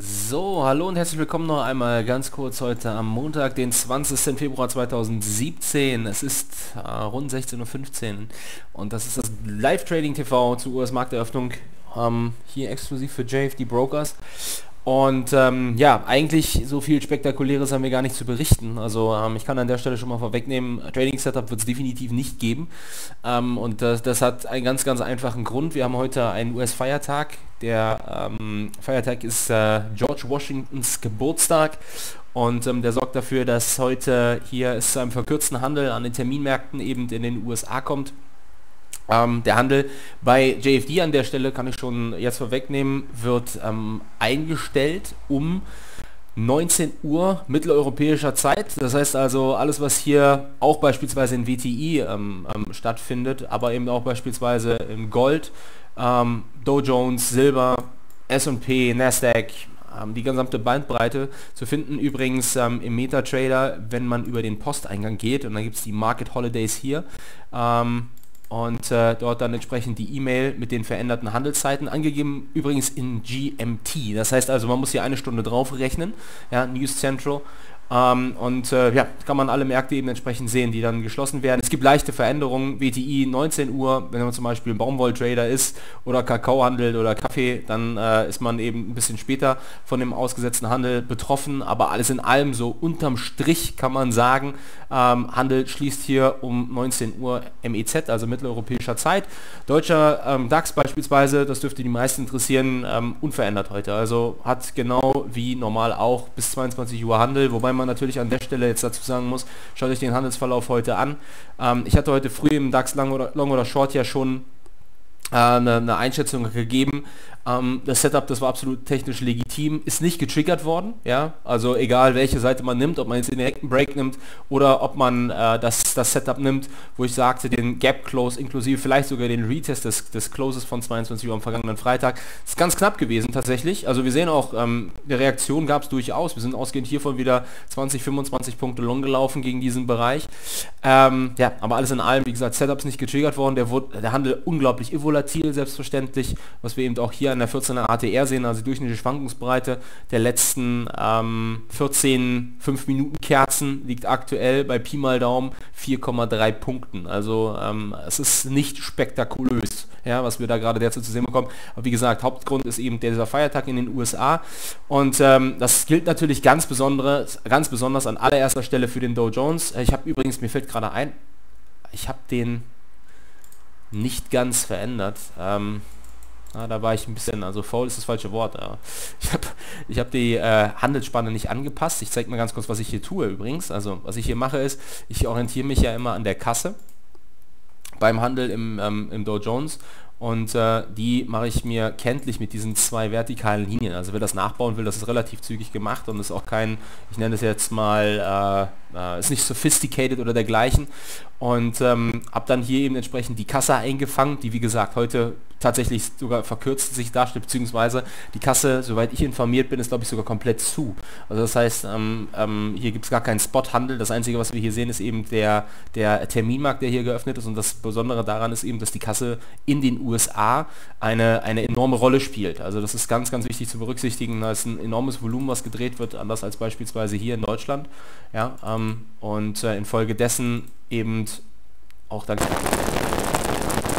So, hallo und herzlich willkommen noch einmal ganz kurz heute am Montag, den 20. Februar 2017. Es ist rund 16:15 Uhr und das ist das Live-Trading TV zur US-Markteröffnung, hier exklusiv für JFD Brokers. Und ja, eigentlich so viel Spektakuläres haben wir gar nicht zu berichten. Also ich kann an der Stelle schon mal vorwegnehmen, Trading Setup wird es definitiv nicht geben. Und das hat einen ganz, ganz einfachen Grund. Wir haben heute einen US-Feiertag. Der Feiertag ist George Washingtons Geburtstag. Und der sorgt dafür, dass heute hier es zu einem verkürzten Handel an den Terminmärkten eben in den USA kommt. Der Handel bei JFD an der Stelle, kann ich schon jetzt vorwegnehmen, wird eingestellt um 19 Uhr mitteleuropäischer Zeit. Das heißt also, alles was hier auch beispielsweise in WTI stattfindet, aber eben auch beispielsweise in Gold, Dow Jones, Silber, S&P, Nasdaq, die gesamte Bandbreite zu finden. Übrigens im MetaTrader, wenn man über den Posteingang geht, und dann gibt es die Market Holidays hier, und dort dann entsprechend die E-Mail mit den veränderten Handelszeiten, angegeben übrigens in GMT. Das heißt also, man muss hier eine Stunde drauf rechnen, ja, News Central. Ja, kann man alle Märkte eben entsprechend sehen, die dann geschlossen werden. Es gibt leichte Veränderungen, WTI 19 Uhr, wenn man zum Beispiel ein Baumwolltrader ist oder Kakao handelt oder Kaffee, dann ist man eben ein bisschen später von dem ausgesetzten Handel betroffen, aber alles in allem so unterm Strich kann man sagen, Handel schließt hier um 19 Uhr MEZ, also mitteleuropäischer Zeit. Deutscher DAX beispielsweise, das dürfte die meisten interessieren, unverändert heute, also hat genau wie normal auch bis 22 Uhr Handel, wobei man natürlich an der Stelle jetzt dazu sagen muss, schaut euch den Handelsverlauf heute an. Ich hatte heute früh im DAX Long oder Short ja schon eine Einschätzung gegeben. Das Setup, das war absolut technisch legitim, ist nicht getriggert worden, ja, also egal welche Seite man nimmt, ob man jetzt den direkten Break nimmt oder ob man das Setup nimmt, wo ich sagte, den Gap Close inklusive vielleicht sogar den Retest des Closes von 22 Uhr am vergangenen Freitag, ist ganz knapp gewesen tatsächlich. Also wir sehen auch, eine Reaktion gab es durchaus, wir sind ausgehend hiervon wieder 20, 25 Punkte long gelaufen gegen diesen Bereich. Ja, aber alles in allem, wie gesagt, Setup ist nicht getriggert worden, der Handel unglaublich volatil, selbstverständlich, was wir eben auch hier an der 14er ATR sehen, also die durchschnittliche Schwankungsbreite der letzten 14 5-Minuten-Kerzen liegt aktuell bei Pi mal Daumen 4,3 Punkten. Also es ist nicht spektakulös, ja, was wir da gerade derzeit zu sehen bekommen. Aber wie gesagt, Hauptgrund ist eben dieser Feiertag in den USA und das gilt natürlich ganz besonders an allererster Stelle für den Dow Jones. Ich habe übrigens, mir fällt gerade ein, ich habe den nicht ganz verändert. Da war ich ein bisschen, also faul ist das falsche Wort. Ich hab die Handelsspanne nicht angepasst. Ich zeige mal ganz kurz, was ich hier tue übrigens. Also was ich hier mache ist, ich orientiere mich ja immer an der Kasse beim Handel im Dow Jones. Und die mache ich mir kenntlich mit diesen zwei vertikalen Linien. Also wer das nachbauen will, das ist relativ zügig gemacht und ist auch kein, ich nenne es jetzt mal, ist nicht sophisticated oder dergleichen. Und habe dann hier eben entsprechend die Kasse eingefangen, die wie gesagt heute tatsächlich sogar verkürzt sich darstellt, beziehungsweise die Kasse, soweit ich informiert bin, ist glaube ich sogar komplett zu. Also das heißt, hier gibt es gar keinen Spothandel. Das Einzige, was wir hier sehen, ist eben der Terminmarkt, der hier geöffnet ist. Und das Besondere daran ist eben, dass die Kasse in den USA eine enorme Rolle spielt. Also das ist ganz, ganz wichtig zu berücksichtigen. Da ist ein enormes Volumen, was gedreht wird, anders als beispielsweise hier in Deutschland. Ja, und infolgedessen eben auch dann